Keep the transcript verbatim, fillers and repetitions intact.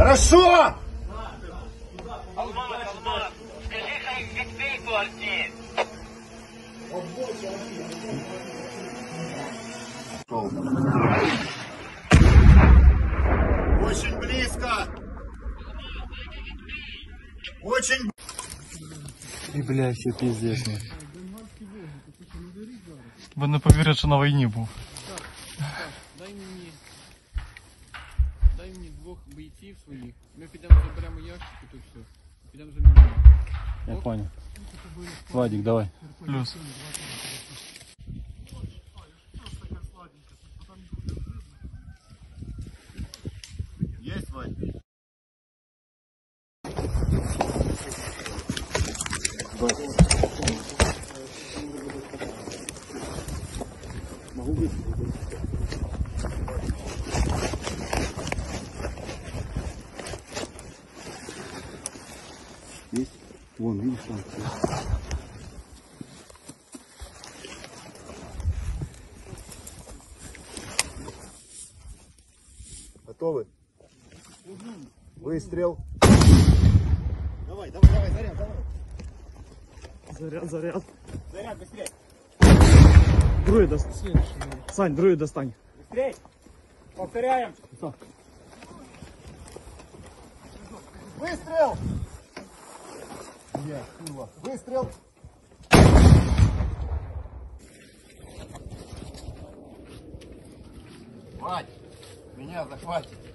Хорошо! Алмаз, Алмаз, скажи, хай відбій квартир. Очень близко! Очень... І бля, все пиздец. Ви не повірять, що на війні був. Дай мені, дай мені двох бійців своїх. Ми підемо заберемо ящики, то все. Підемо за міною. Я понял. Владик, давай. Плюс. Есть, Вань? Могу быть. Есть? Вон, видишь, там. Готовы? Выстрел. Давай, давай, давай, заряд, давай. Заряд, заряд. Заряд, быстрее. Другий достань. Сань, другий достань. Быстрее. Повторяем. Выстрел. Нет, хуйло. Выстрел. Вань, меня захватит.